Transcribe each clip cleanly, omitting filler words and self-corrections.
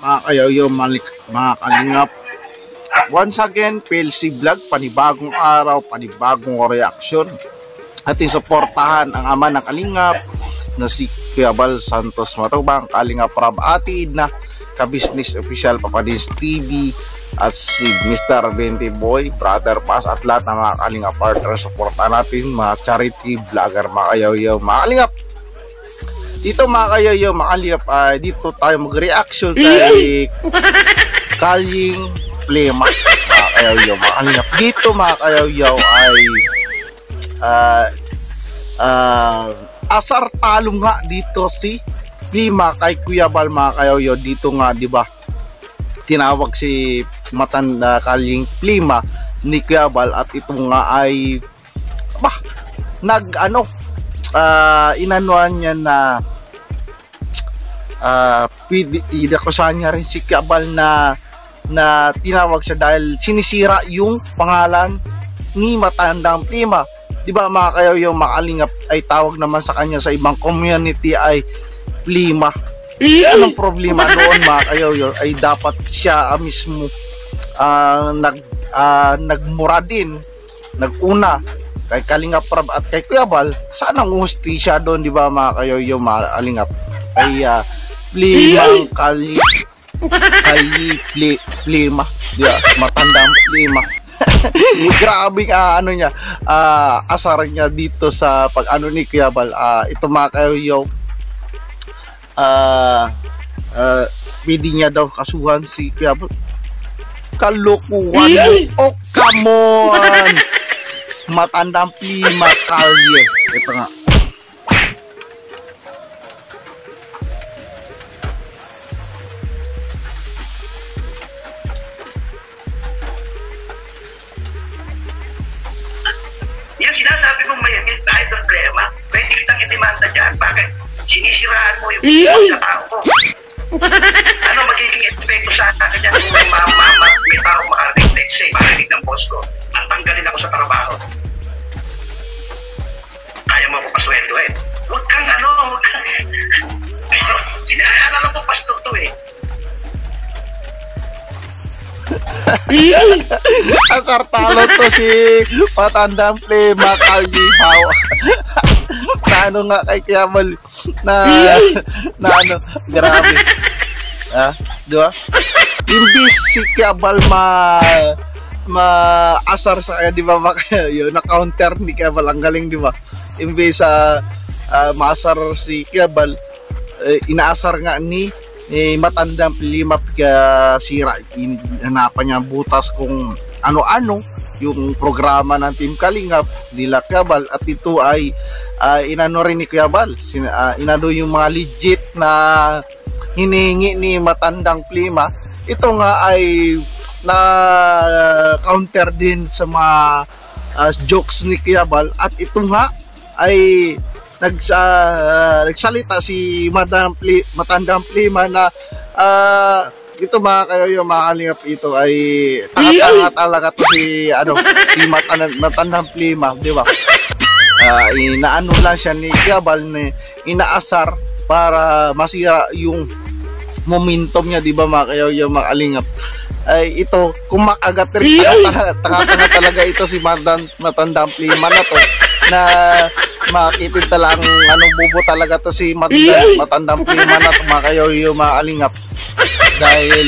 mga kayoyo, mga kalingap. Once again, PLC Vlog, panibagong araw, panibagong reaction. Ating suportahan ang ama ng kalingap na si Kuya Bal Santos Matubang, Kalingap Rab Atid na ka-business official Papadis TV, at si Mr. 20 Boy, Brother Pass, at lahat ng mga kalingap partner. Suportahan natin, mga charity vlogger, mga kayoyo, mga kalingap. Dito mga kayoyo, mga kalingap, dito tayo mag-reaction kay Kaling Plema, mga kayoyo, mga kalingap. Dito mga kayoyo ay asar talo nga dito si Plema kay Kuya Bal, mga kayoyo. Dito nga, di ba, tinawag si matanda Kaling Plema ni Kuya Bal, at ito nga ay inanuan niya na idakusahan niya rin si Kuya Bal na tinawag siya dahil sinisira yung pangalan ni matandang Plema. Di ba mga kayoyo, mga kalingap, ay tawag naman sa kanya sa ibang community ay Plema. Anong problema noon mga kayoyo ay dapat siya mismo nagmura din, naguna kay Kalingap Rab at kay Kuya Bal. Sana ang hustisya doon, di ba mga kayoyo, mga kalingap, ay Plema, di ba, matandang Plema. Grabe ano niya, asar niya dito sa pag ano ni Kuya Bal. Ito mga kayoyo, pwede niya daw kasuhan si Kuya Bal. Kalukuhan. Oh, come on, matandang Plema kalye. Ito nga. Yung sinasabi mong mayagil tayo doon, Plema, pwede kitang itimanda dyan. Bakit? Sinisiraan mo yung tao ko. Ano magiging epekto sa akin dyan kung may tao makarinig, let's say, makarinig ng boss ko at tanggalin ako sa trabaho? Kaya mo ako pasweldohin. Huwag kang sinaalala ko, pastor to eh. Asar talo to si matandang Plema Kalyihaw. Na ano nga kay Kuya Bal na ano, grabe. Di ba? Imbis si Kuya Bal asar sa kanya, di ba, yun, na counter ni Kuya Bal, ang galing, di ba? Imbis maasar si Kuya Bal, inaasar nga ni matandang Plema, kaya sira, hanapan niya butas kung ano-ano yung programa ng Team Kalingap nila Kuya Bal, at ito ay inano rin ni Kuya Bal, inano yung mga legit na hinihingi ni matandang Plema. Ito nga ay na counter din sa mga jokes ni Kuya Bal, at ito nga ay nagsalita si matandang Plema na ito mga kayoyo, mga kalingap, ito ay tanga-tanga talaga to si matandang Plema, di ba? Inaano lang siya ni Kuya Bal, inaasar para masira yung momentum niya, di ba mga kayoyo, mga kalingap. Ay ito, kung makagat rin, tanga-tanga talaga ito si matandang Plema na to, na makitid talang bubo talaga to si matandang Plema na to, mga kayoyo, mga kalingap. Dahil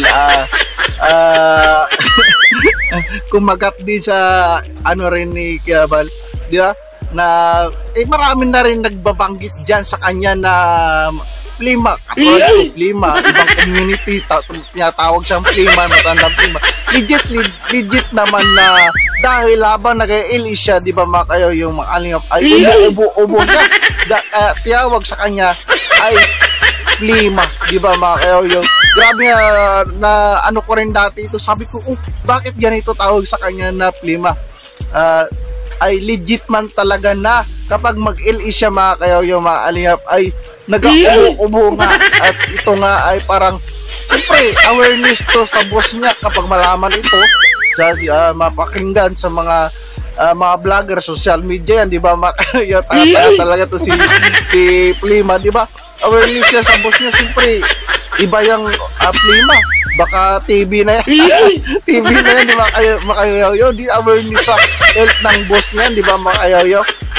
kumagat din sa rin ni Kuya Bal, di ba, na marami na rin nagbabanggit dyan sa kanya na Plema, katulad Plema, ibang community tinatawag siyang Plema, matandang Plema. Legit naman na dahil habang nag-iilis siya, di ba mga kayo, yung mga kalingap ay ubo siya, tiyawag sa kanya ay Plema, di ba mga kayo, yung grabe na ano ko rin dati ito, sabi ko, bakit ganito tawag sa kanya na Plema? Ay legit man talaga na kapag mag-ilis siya, mga kayo, yung mga kalingap ay nag-ubo nga, at ito nga ay parang siyempre awareness to sa boss niya kapag malaman ito, mapakinggan sa mga vlogger, social media yan, di ba, talaga to si Plema, di ba? Awareness siya sa boss niya, siyempre iba yung plima. Baka TV na yan. TV na yan, di ba makayaw? Di awareness sa health ng boss niyan, di ba makayaw?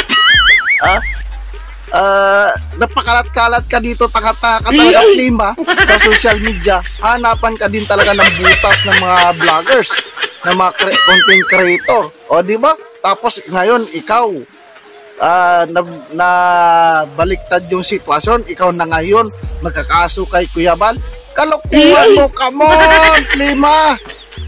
Napakalat-kalat ka dito, taka-taka talaga plima sa social media. Hanapan ka din talaga ng butas ng mga vloggers, ng mga content creator. O di ba? Tapos ngayon ikaw na baliktad yung sitwasyon, ikaw na ngayon magkakaso kay Kuya Bal. Kalokohan mo, come on, plima.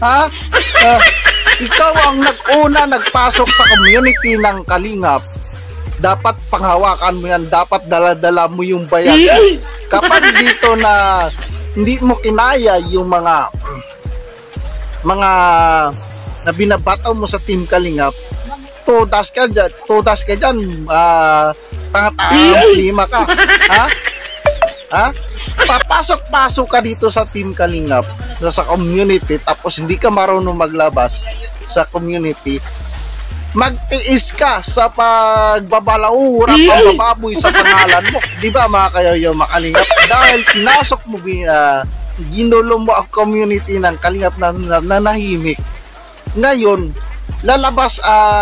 Ikaw ang nag-una nagpasok sa community ng Kalingap. Dapat panghawakan mo yan, dapat dala-dala mo yung bayad. Kapag dito na hindi mo kinaya yung mga na binabataw mo sa Team Kalingap, tudas ka dyan, tangatang lima ka. Papasok-pasok ka dito sa Team Kalingap, sa community, tapos hindi ka marunong maglabas sa community. Magtiis ka sa pagbabalaura, pagbababoy sa pangalan mo, di ba mga kayoyo, mga Kalingap? Dahil pinasok mo, ginulo mo ang community ng Kalingap na nanahimik. Ngayon, lalabas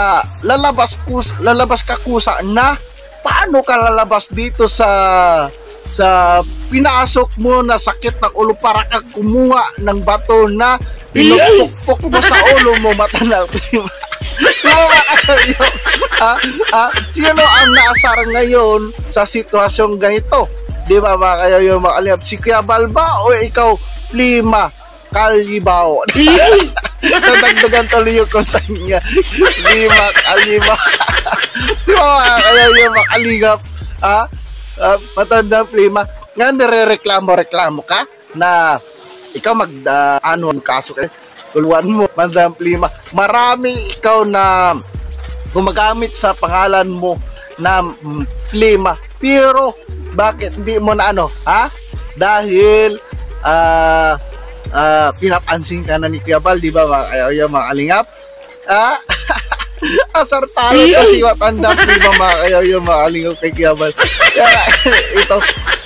ka kusa na paano ka lalabas dito sa pinasok mo na sakit ng ulo para ka kumuha ng bato na pinupukpok mo sa ulo mo, mata na plima. Sino ang naasar ngayon sa sitwasyong ganito? Di ba mga kayo yung makalingap? Si Kuya Bal ba o ikaw plima Kalibao? Nadagdagan tuloy yung konsanya. Plima Kalibao. Di ba mga kayo yung makalingap? Matanda plima. Nga nire-reklamo ka na ikaw kaso kayo. Kuluan mo, Madam Plima. Marami ikaw na gumagamit sa pangalan mo na Plima. Pero bakit hindi mo na dahil pinapansin ka na ni Kuya Bal, di ba mga Kalingap? Asar talo kasi matanda Plima mga kayo mga Kalingap kay Kuya Bal. Ito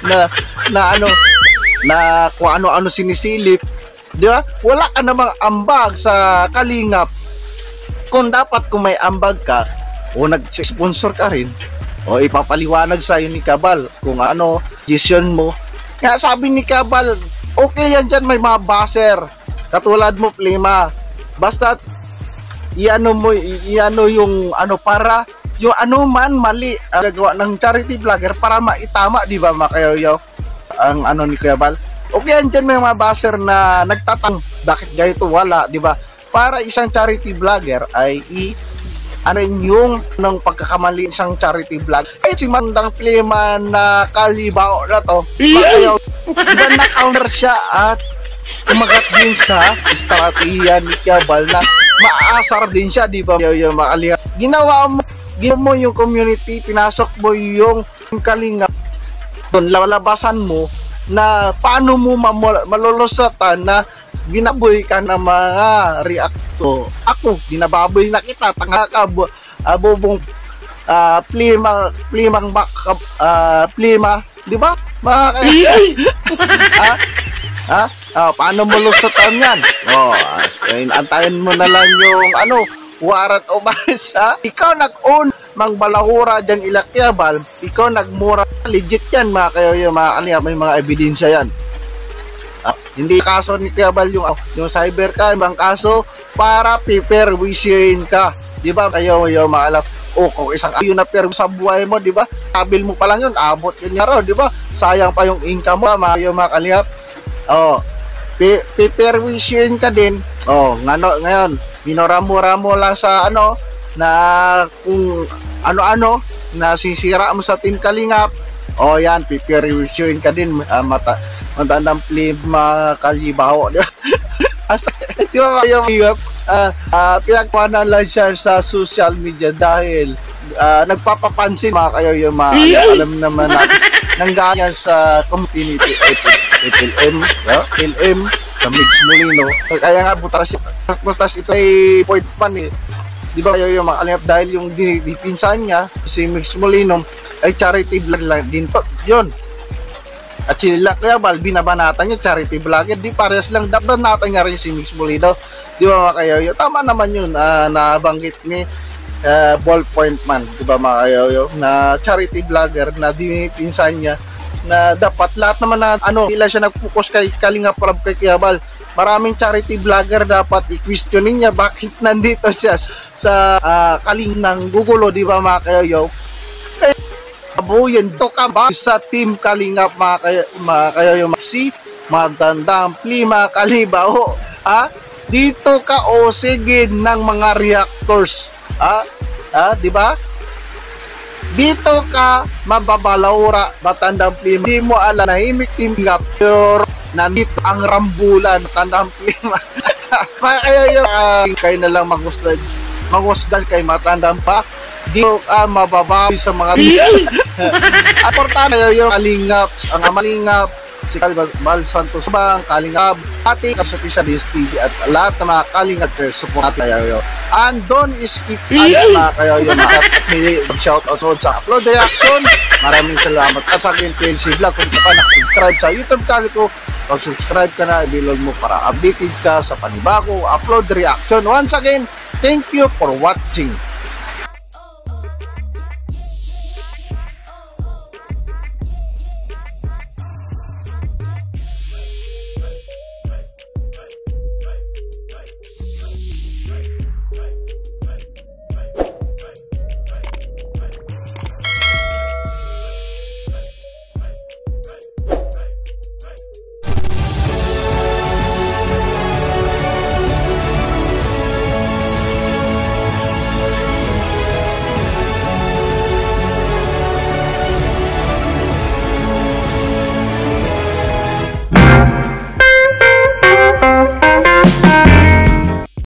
na kung ano-ano sinisilip. Di ba? Wala ka namang ambag sa Kalingap. Kung may ambag ka, o nag-sponsor ka rin, o ipapaliwanag sa'yo ni Kabal kung ano, decision mo. Nga sabi ni Kabal, okay yan dyan, may mga baser. Katulad mo, Plima. Basta, iano yung para, yung man mali, nagawa ng charity vlogger para maitama, di ba mga kayoyaw? Ang ni Kuya Bal. Okay, andyan may mga baser na nagtatang bakit ganito wala, di ba? Para isang charity vlogger ay yung ng pagkakamali isang charity vlog. Ay si Mandang Plima na Kalibao na to, ayaw, diba na-counter siya at kumagat din sa estratehiya ni Kabal na maasar din siya, di ba? Yung makalinga. Ginawa mo yung community, pinasok mo yung Kalingap, doon lalabasan mo na paano mo malulusatan na binaboy ka ng mga reacto. Ako, binababoy na kita, tanga ka, bubong plima, di ba? Paano mo lusatan yan? Antayin mo na lang yung warrant of arrest, Ikaw nag-own mang balahura dyan ilakyabal, ikaw nagmura, legit yan mga kayo, may mga ebidensya yan. Hindi kaso ni Kabal yung cyber ka, ibang kaso para piperwishin ka, di ba kayo maalap, kung isang na pero sa buhay mo, di ba, kabil mo pa lang yun, abot yun nga di ba, sayang pa yung income mo mga kalingap. Piperwishin ka din, ngayon minora-mo lang sa na kung ano-ano na sisira mo sa Team Kalingap, yan, piperwishin ka din, matandang Plima Kalibao, di ba? Di ba kayo, pinagpanan lang siya sa social media dahil nagpapapansin mga kayo yung alam naman natin nangganyan sa community LM sa Migs Molino, kaya nga butas ito ay point pan di ba kayo yung makalingap dahil yung dipinsan niya si Migs Molino ay charity vlog lang din to yun. At sila kaya bal, binabanatan niya, charity vlogger, di parehas lang, dabanatan nga rin si Mix Pulido. Di ba mga kayoyo? Tama naman yun, nabanggit ni Ballpoint Man, di ba mga kayoyo? Na charity vlogger na pinsan niya, na dapat lahat naman na sila siya nag-focus kay Kalinga Prab kay Kiabal. Maraming charity vlogger dapat i-questionin niya bakit nandito siya sa Kalinang Gugulo, di ba mga kayoyo? Abuyan to ka ba sa team Kalingap mga kayoyo, si magandang plima kalibao, dito ka o sige ng mga reactors, di ba? Dito ka mababalaura batandang plima, di mo alam na himik team Kalingap, nandito ang rambulan batandang plima. Mga kayoyo, kayo na lang magusgan kay matandang pa, di ka mababawi sa mga at portano yung Kalingap, ang Amalingap, si Bal Santos Bang, Kalingap, ating sa TV at lahat ng mga Kalingap support natin kayo. And don't skip ads mga kayo yung shout out sa upload reaction. Maraming salamat at sa akin PLC Vlog. Kung ka pa nakasubscribe sa YouTube channel ko, pag-subscribe ka na, i-below mo para updated ka sa panibago upload reaction. Once again, thank you for watching.